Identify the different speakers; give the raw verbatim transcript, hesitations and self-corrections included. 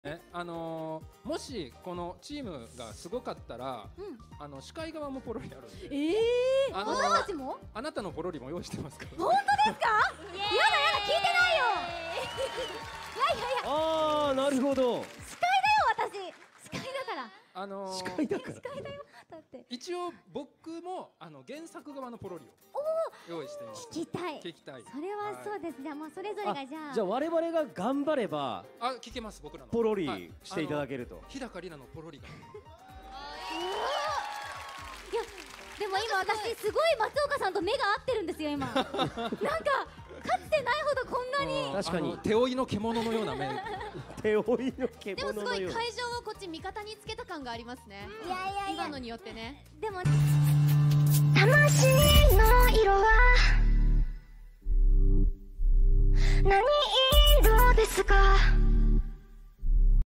Speaker 1: えあのー、もしこのチームがすごかったら、うん、あの司会側もポロリあるんで。
Speaker 2: ええー、あのー、私たちも？
Speaker 1: あなたのポロリも用意してますから。
Speaker 2: 本当ですか？やだやだ聞いてないよ。いやいやいや。
Speaker 3: ああなるほど。
Speaker 2: 司会だよ私。司会だから。
Speaker 1: あのー、
Speaker 3: 司会だから。
Speaker 2: 司会だよ。だって。
Speaker 1: 一応僕もあの原作側のポロリを用意しています。
Speaker 2: 聞きたい。
Speaker 1: 聞きたい。
Speaker 2: それはそうです。じゃあまあそれぞれがじゃあ。
Speaker 3: じゃあ我々が頑張れば。
Speaker 1: あ聞けます僕らの。
Speaker 3: ポロリしていただけると。
Speaker 1: 日高里奈のポロリが。
Speaker 2: いやでも今私すごい松岡さんと目が合ってるんですよ今。なんかかつてないほどこんなに。
Speaker 3: 確かに
Speaker 1: 手負いの獣のような目。
Speaker 3: 手負いの獣のような。
Speaker 4: でもすごい会場をこっち味方につけた感がありますね。
Speaker 2: いやいやいや。
Speaker 4: 今のによってね。
Speaker 2: でも
Speaker 5: 魂の色は何色ですか？